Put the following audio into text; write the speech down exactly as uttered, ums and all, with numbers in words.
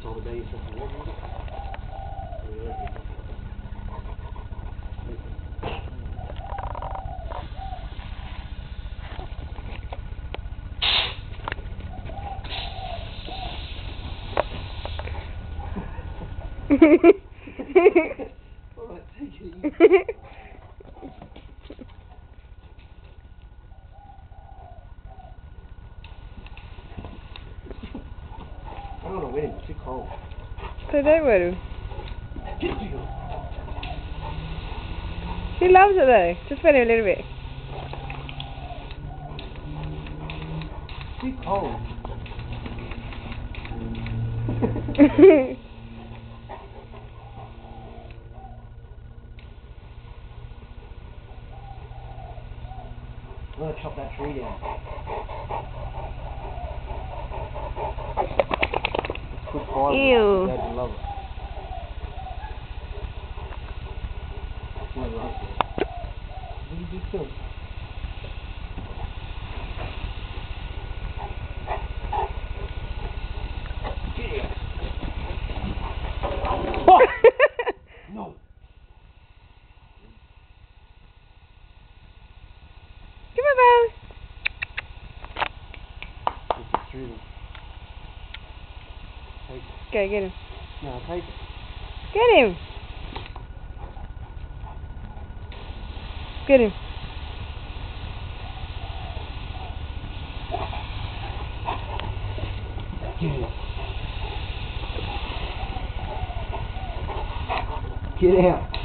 time of day you're supposed to walk with it. Alright, take it easy. I don't want to win, it's too cold. So don't worry. She loves it though. Just win her a little bit. It's too cold. I'm gonna chop that tree down. It's good fire. Ew. Dad will love it. No, right. What did you do? Yeah. Oh! No. Come on, Belle. This is true. Take it. Go, get him. No, take it. Get him. Get him. Get it. Get out.